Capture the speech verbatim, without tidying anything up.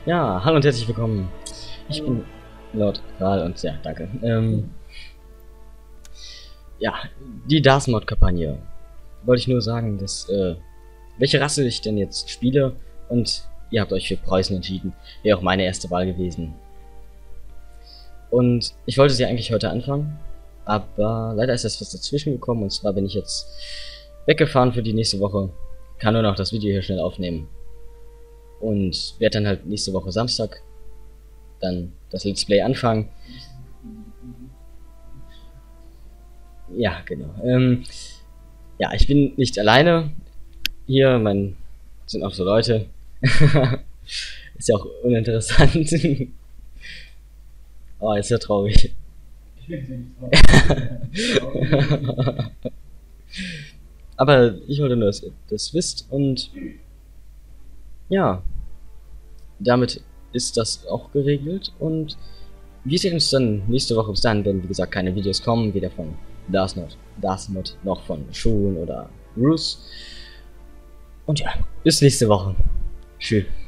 Ja, hallo und herzlich willkommen. Ich bin Lord Kral und ja, danke. Ähm, ja, die Darth-Mod-Kampagne. Wollte ich nur sagen, dass, äh, welche Rasse ich denn jetzt spiele und ihr habt euch für Preußen entschieden. Wäre auch meine erste Wahl gewesen. Und ich wollte sie eigentlich heute anfangen, aber leider ist das was dazwischen gekommen und zwar bin ich jetzt weggefahren für die nächste Woche. Kann nur noch das Video hier schnell aufnehmen. Und werde dann halt nächste Woche Samstag dann das Let's Play anfangen. Ja, genau. Ähm, ja, ich bin nicht alleine. Hier, mein, sind auch so Leute. Ist ja auch uninteressant. Oh, ist ja traurig. Aber ich wollte nur, dass ihr das wisst und ja, damit ist das auch geregelt und wir sehen uns dann nächste Woche. Bis dann werden, wie gesagt, keine Videos kommen, weder von Darth-Mod, Darth-Mod noch von Shun oder Bruce. Und ja, bis nächste Woche. Tschüss.